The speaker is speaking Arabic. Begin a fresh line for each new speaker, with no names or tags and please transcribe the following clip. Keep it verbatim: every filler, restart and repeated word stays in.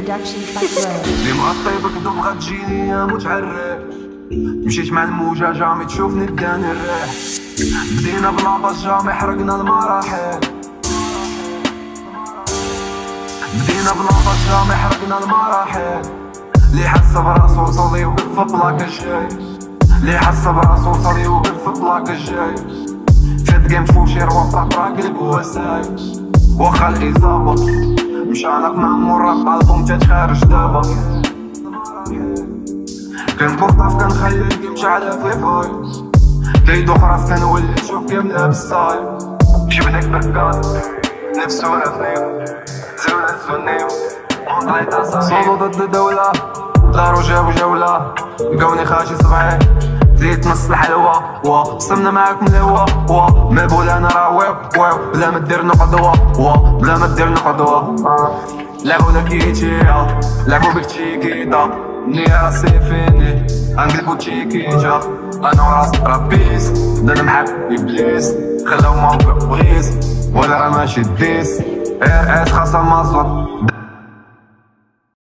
Productions by Rose.
اللي مغطي بكذوب غتجيني يا متعرف. مشيت مع الموجة جامي تشوفني داني الريح. بدينا بلاباس جامي حرقنا المراحل. بدينا بلاباس جامي حرقنا المراحل. اللي حس براسو صلي وقف بلاك الجاي. اللي حس براسو صلي وقف بلاك الجاي. فات جيم تفوشي روطا راقل بوساي. واخا الإصابة مشانك مع مرة ألبوم تتخارج دابا. كنبرطاف كنخلي الجيم شعلة في فاي. كيدو خراس كنولي نشوف جيم لابس ستايل. جبدك بركات نفسو رفيق زولة الزنيم ونطليتا صاحب. صولو ضد الدولة دارو جابو جولة. لقاوني خاشي سبعين زيت نص الحلوى وا صمنا معاك من الهوا وا مابول انا راه واو واو بلا ما دير قدوة وا بلا ما دير قدوة. لعبونا كيتيا لعبو بك تشيكيتا نيا راسي فيني انقلبو تشيكيتا. انا وراسي رابيس بدنا نمحك ابليس خلاو ما بغيس ولا راه ماشي ديس ار اس خاصة مازوط.